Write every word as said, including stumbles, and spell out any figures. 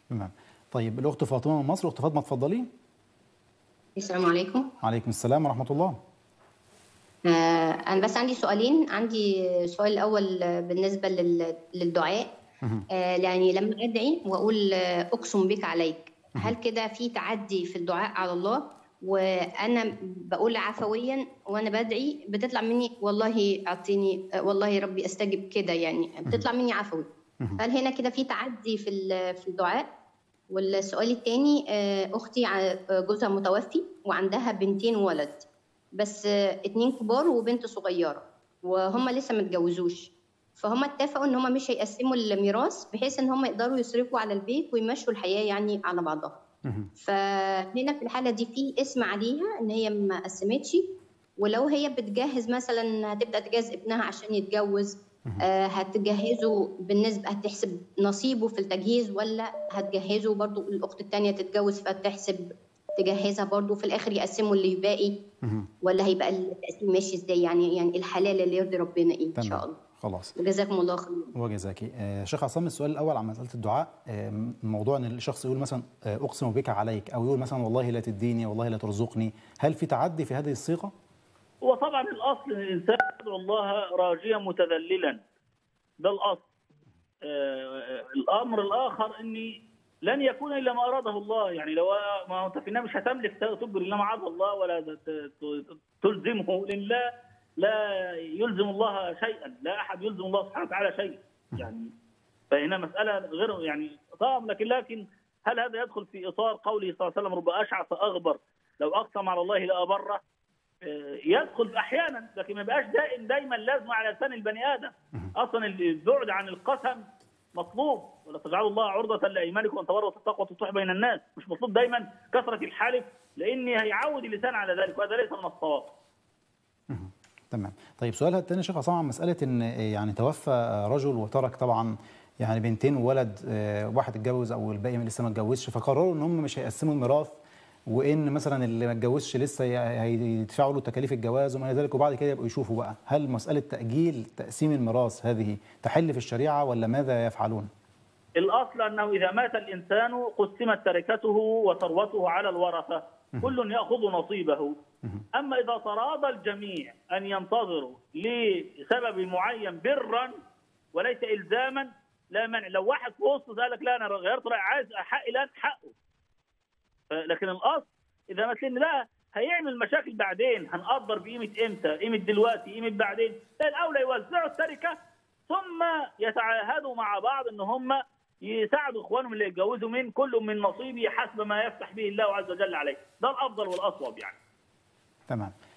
تمام. طيب الأخت فاطمة من مصر. أخت فاطمة اتفضلي. السلام عليكم. وعليكم السلام ورحمة الله. آه أنا بس عندي سؤالين. عندي السؤال الأول بالنسبة لل- للدعاء. مهم. آه يعني لما أدعي وأقول آه، أقسم بك عليك، مهم. هل كده في تعدي في الدعاء على الله؟ وأنا بقول عفويا وأنا بدعي بتطلع مني والله أعطيني، آه، والله ربي أستجب كده، يعني مهم. بتطلع مني عفوي. مهم. هل هنا كده في تعدي في ال- في الدعاء؟ والسؤال الثاني، أختي ع- جوزها متوفي وعندها بنتين وولد، بس آه، اتنين كبار وبنت صغيرة، وهم لسه ما اتجوزوش. فهم اتفقوا ان هم مش هيقسموا الميراث بحيث ان هم يقدروا يصرفوا على البيت ويمشوا الحياة يعني على بعضها. مهم. فهنا في الحالة دي في اسم عليها ان هي ما قسمتش، ولو هي بتجهز مثلا هتبدأ تجهز ابنها عشان يتجوز، آه، هتجهزه بالنسبة هتحسب نصيبه في التجهيز، ولا هتجهزه برضو الأخت التانية تتجوز فتحسب تجهزها برضو في الآخر يقسموا اللي باقي، مهم. ولا هيبقى التقسيم ماشي ازاي؟ يعني يعني الحلال اللي يرضي ربنا ايه ان شاء تمام. الله. خلاص. وجزاكم الله خير. وجزاكي. آه شيخ عصام، السؤال الأول عن مسألة الدعاء. آه موضوع أن الشخص يقول مثلا آه أقسم بك عليك، أو يقول مثلا والله لا تديني، والله لا ترزقني، هل في تعدي في هذه الصيغة؟ هو طبعا الاصل ان الانسان يدعو الله راجيا متذللا، ده الاصل. آه الامر الاخر اني لن يكون الا ما اراده الله، يعني لو ما هو انت في النهايه مش هتملك تجبر الا ما عاد الله ولا ت- ت- تلزمه، لان لا لا يلزم الله شيئا، لا احد يلزم الله سبحانه وتعالى شيئا يعني. فهنا مساله غير يعني طبعا، لكن لكن هل هذا يدخل في اطار قوله صلى الله عليه وسلم رب اشعث اغبر لو اقسم على الله لابره؟ يدخل احيانا، لكن ما يبقاش دائم دايما لازم على لسان البني ادم. اصلا البعد عن القسم مطلوب، ولا تجعلوا الله عرضة لايمانكم وان تبروا التقوى وتصلحوا بين الناس. مش مطلوب دايما كثره الحلف، لان هيعود اللسان على ذلك، وهذا ليس من الصواب. مهم. تمام. طيب سؤالها الثاني شيخ عصام عن مسألة ان يعني توفى رجل وترك طبعا يعني بنتين وولد، آه، واحد اتجوز او الباقي لسه ما اتجوزش، فقرروا ان هم مش هيقسموا الميراث، وان مثلا اللي ما اتجوزش لسه ي- هيدفعوا له تكاليف الجواز وما الى ذلك، وبعد كده يبقوا يشوفوا بقى هل مسألة تأجيل تقسيم الميراث هذه تحل في الشريعة ولا ماذا يفعلون؟ الاصل انه اذا مات الانسان قسمت تركته وثروته على الورثه، كل ياخذ نصيبه. اما اذا تراضى الجميع ان ينتظروا لسبب معين برا وليس الزاما، لا مانع. لو واحد في وسط قال لك لا انا غيرت رايي عايز حقي، لا حقه. لكن الاصل اذا ما لان لا هيعمل مشاكل بعدين، هنقدر بقيمه امتى؟ قيمه دلوقتي، قيمه بعدين. لا، الاولى يوزعوا التركه ثم يتعاهدوا مع بعض ان هم يساعدوا اخوانهم اللي يتجوزوا من كل من نصيبه حسب ما يفتح به الله عز وجل عليه. ده الافضل والاصوب يعني. تمام.